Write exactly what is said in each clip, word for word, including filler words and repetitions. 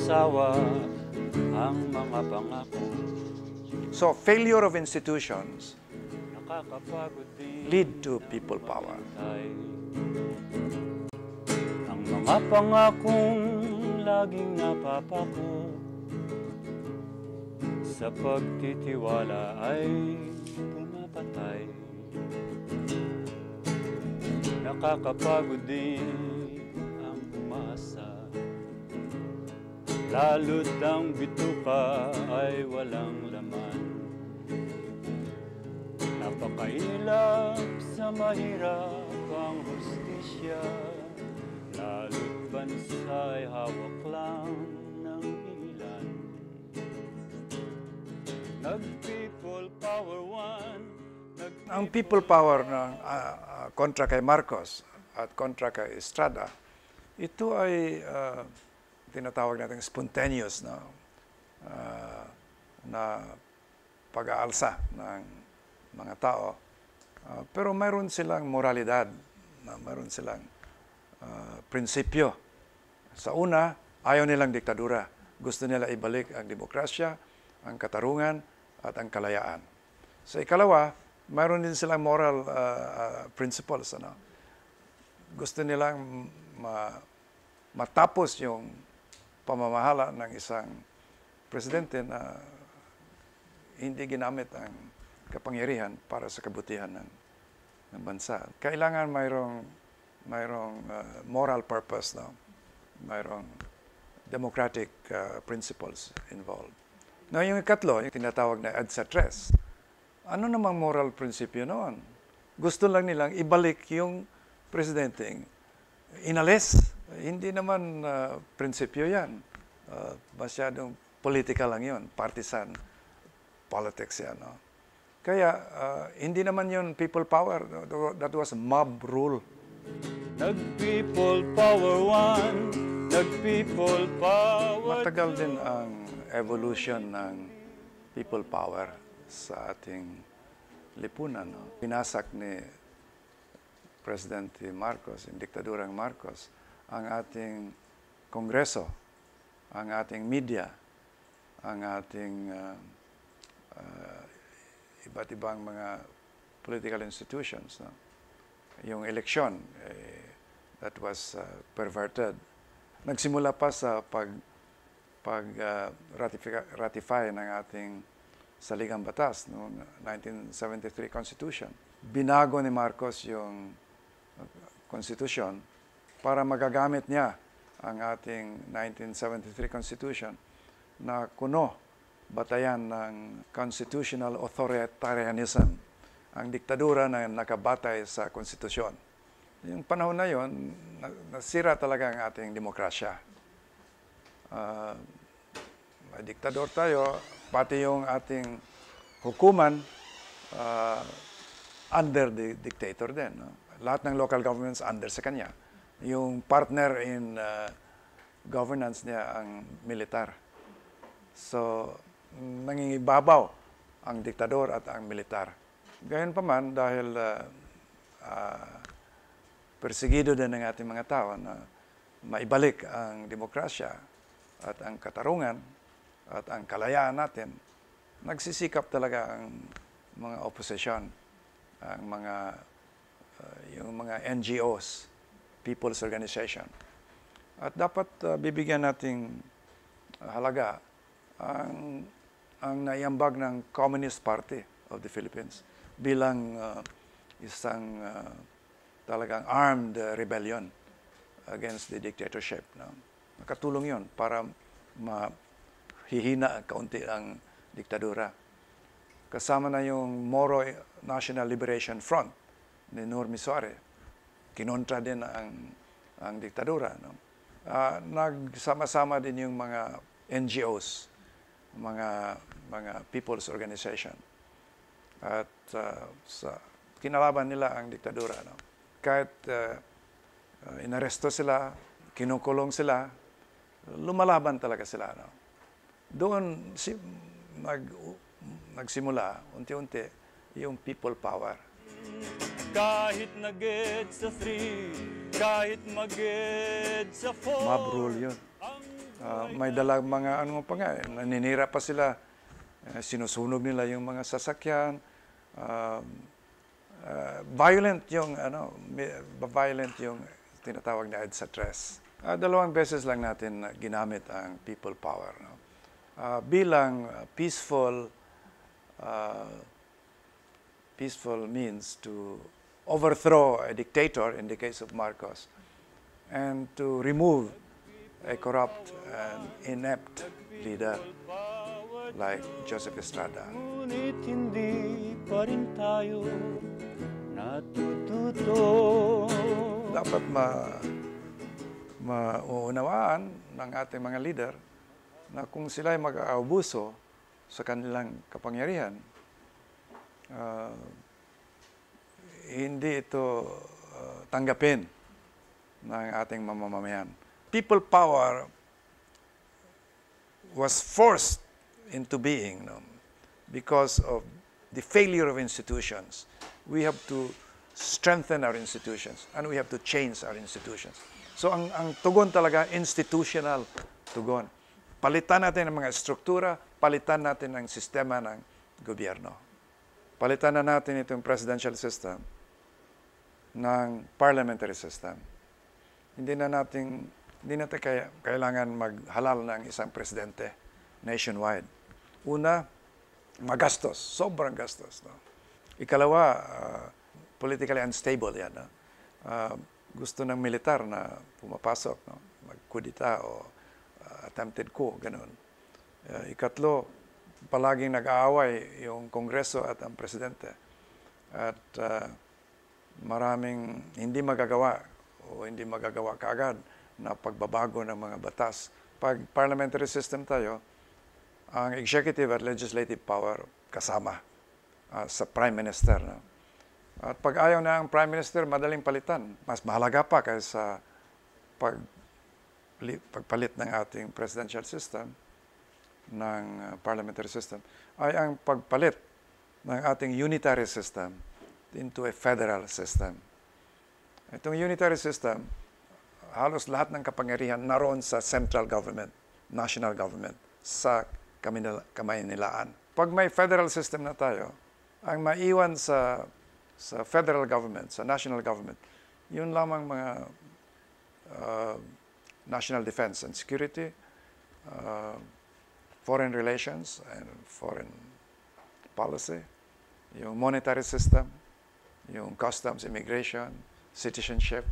sawa ang mga pangako. So, failure of institutions Nakakapagod din lead to people power. Ang mga pangakong laging napapako sa pagtitiwala ay pumapatay. Nakakapagod din ang umasa, lalo't ang bituka ay walang laman. Napakailap sa mahirap ang hustisya, lalo't bansa'y hawak lang ng ilan. Nag-people power one. Ang people power ng uh, uh, kontra kay Marcos at kontra kay Estrada, ito ay uh, tinatawag natin spontaneous na, uh, na pag-aalsa ng mga tao. Uh, pero mayroon silang moralidad, na mayroon silang uh, prinsipyo. Sa una, ayaw nilang diktadura. Gusto nila ibalik ang demokrasya, ang katarungan, at ang kalayaan. Sa ikalawa, mayroon din silang moral uh, uh, principles. Ano? Gusto nilang ma matapos yung pamamahala ng isang presidente na hindi ginamit ang kapangyarihan para sa kabutihan ng, ng bansa. Kailangan mayroong, mayroong uh, moral purpose, no? Mayroong democratic uh, principles involved. Now, yung ikatlo, yung tinatawag na EDSA tres. Ano namang moral prinsipyo noon? Gusto lang nilang ibalik yung presidenteng inalis. Hindi naman uh, prinsipyo yan. Uh, masyadong political lang yun. Partisan politics yan. No? Kaya, uh, hindi naman yun people power. That was mob rule. Nag-people power one, nag-people power. Matagal din ang evolution ng people power sa ating lipunan. No? Pinasak ni President Marcos, yung diktadurang Marcos, ang ating kongreso, ang ating media, ang ating uh, uh, iba't ibang mga political institutions. No? Yung eleksyon, eh, that was uh, perverted. Nagsimula pa sa pag, pag uh, ratify, ratify ng ating saligang batas noong nineteen seventy-three Constitution. Binago ni Marcos yung Constitution para magagamit niya ang ating nineteen seventy-three Constitution na kuno batayan ng constitutional authoritarianism, ang diktadura na nakabatay sa konstitusyon. Yung panahon na yon, nasira talaga ang ating demokrasya. Uh, may diktador tayo, pati yung ating hukuman uh, under the dictator din. No? Lahat ng local governments under sa kanya. Yung partner in uh, governance niya ang militar. So, nangingibabaw ang diktador at ang militar. Gayon pa man, dahil uh, uh, perseguido din ng ating mga tao na maibalik ang demokrasya at ang katarungan at ang kalayaan natin, nagsisikap talaga ang mga opposition, ang mga, uh, yung mga N G Os, People's Organization. At dapat uh, bibigyan nating halaga ang, ang naiambag ng Communist Party of the Philippines bilang uh, isang uh, talagang armed uh, rebellion against the dictatorship. No? Nakatulong yun para mahihina kaunti ang diktadura. Kasama na yung Moro National Liberation Front ni Normi Suarez. Kinontra din ang, ang diktadura. No? Uh, nagsama-sama din yung mga N G Os, mga, mga people's organization. At uh, sa, kinalaban nila ang diktadura. No? Kahit uh, uh, inaresto sila, kinukulong sila, lumalaban talaga sila. No? Doon si, nag, nagsimula, unti-unti, yung people power. Kahit nag-get sa three, kahit mag-get sa four, Mob rule yun. ang Uh, may dalang mga ano pa nga, naninira pa sila, uh, sinusunog nila yung mga sasakyan, uh, uh, violent yung ano, violent yung tinatawag na EDSA tres. Uh, dalawang beses lang natin uh, ginamit ang people power. No? Uh, bilang uh, peaceful, uh, peaceful means to overthrow a dictator in the case of Marcos and to remove a corrupt and inept leader like Joseph Estrada. Ngunit hindi pa rin tayo natututo. Dapat ma mauunawaan ng ating mga leader na kung sila ay mag-aabuso sa kanilang kapangyarihan, uh, hindi ito uh, tanggapin ng ating mamamayan. People power was forced into being no, because of the failure of institutions. We have to strengthen our institutions and we have to change our institutions. So ang, ang tugon talaga, institutional tugon. Palitan natin ang mga struktura, palitan natin ang sistema ng gobyerno. Palitan na natin itong presidential system ng parliamentary system. Hindi na natin Hindi natin kaya, kailangan maghalal ng isang presidente nationwide. Una, magastos, sobrang gastos. No? Ikalawa, uh, politically unstable yan. No? Uh, gusto ng militar na pumapasok, no? magkudita o uh, attempted coup, ganun. Uh, ikatlo, palaging nag-aaway yung Kongreso at ang presidente. At uh, maraming hindi magagawa o hindi magagawa kaagad na pagbabago ng mga batas. Pag parliamentary system tayo, ang executive at legislative power kasama uh, sa prime minister. No? At pag ayaw na ang prime minister, madaling palitan. Mas mahalaga pa kaysa pag, pagpalit ng ating presidential system, ng uh, parliamentary system, ay ang pagpalit ng ating unitary system into a federal system. Itong unitary system, halos lahat ng kapangyarihan naroon sa central government, national government, sa Kamaynilaan. Pag may federal system na tayo, ang maiwan sa, sa federal government, sa national government, yun lamang mga uh, national defense and security, uh, foreign relations and foreign policy, yung monetary system, yung customs, immigration, citizenship,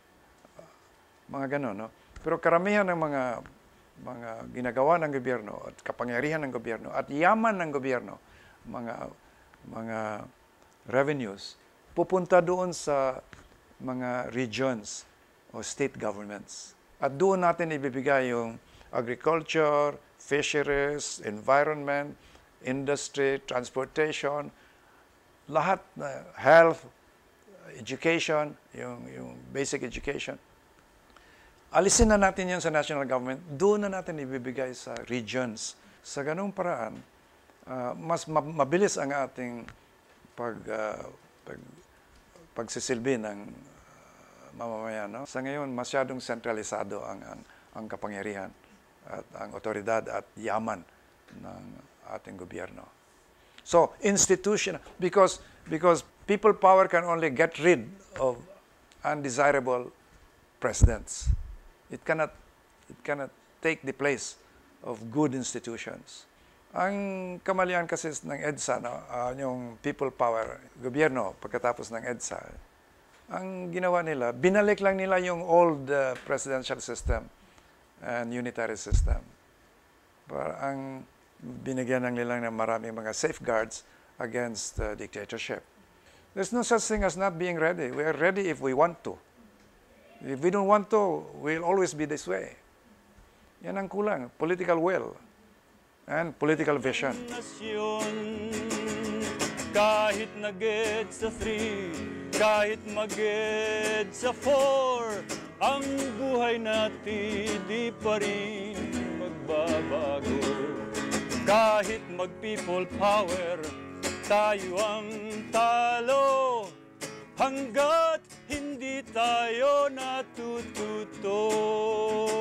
mga gano'n, no? Pero karamihan ng mga mga ginagawa ng gobyerno at kapangyarihan ng gobyerno at yaman ng gobyerno, mga mga revenues, pupunta doon sa mga regions o state governments. At doon natin ibibigay yung agriculture, fisheries, environment, industry, transportation, lahat na health, education, yung, yung basic education. Alisin na natin yan sa national government, doon na natin ibibigay sa regions. Sa ganung paraan, uh, mas mabilis ang ating pag, uh, pag, pagsisilbi ng uh, mamamayan. No? Sa ngayon, masyadong sentralisado ang, ang, ang kapangyarihan at ang otoridad at yaman ng ating gobyerno. So, institutional, because, because people power can only get rid of undesirable presidents. It cannot, it cannot take the place of good institutions. Ang kamalian kasi ng EDSA, no, uh, yung people power, gobyerno, pagkatapos ng EDSA, ang ginawa nila, binalik lang nila yung old uh, presidential system and unitary system. Para ang binigyan ng nila ng maraming mga safeguards against uh, dictatorship. There's no such thing as not being ready. We are ready if we want to. If we don't want to, we'll always be this way. Yan ang kulang, political will and political vision. Kahit nag-get sa three, kahit mag-get sa four, ang buhay natin di pa rin magbabago. Kahit mag-people power, tayo ang talo. Hanggat hindi tayo natututo.